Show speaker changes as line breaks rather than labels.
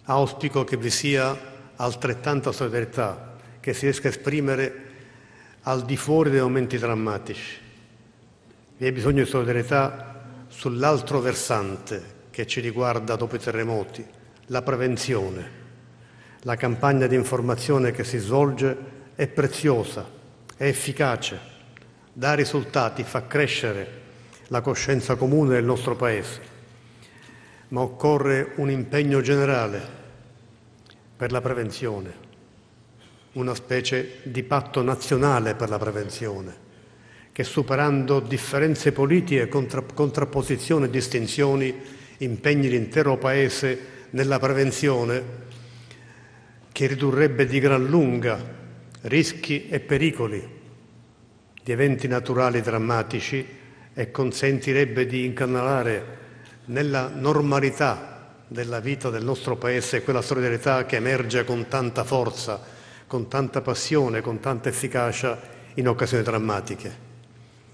Auspico che vi sia altrettanta solidarietà, che si riesca a esprimere al di fuori dei momenti drammatici. Vi è bisogno di solidarietà sull'altro versante che ci riguarda dopo i terremoti, la prevenzione. La campagna di informazione che si svolge è preziosa, è efficace, dà risultati, fa crescere la coscienza comune del nostro Paese. Ma occorre un impegno generale per la prevenzione, una specie di patto nazionale per la prevenzione, che superando differenze politiche, contrapposizioni e distinzioni, impegni l'intero Paese nella prevenzione che ridurrebbe di gran lunga rischi e pericoli di eventi naturali drammatici e consentirebbe di incanalare nella normalità della vita del nostro Paese quella solidarietà che emerge con tanta forza, con tanta passione, con tanta efficacia in occasioni drammatiche.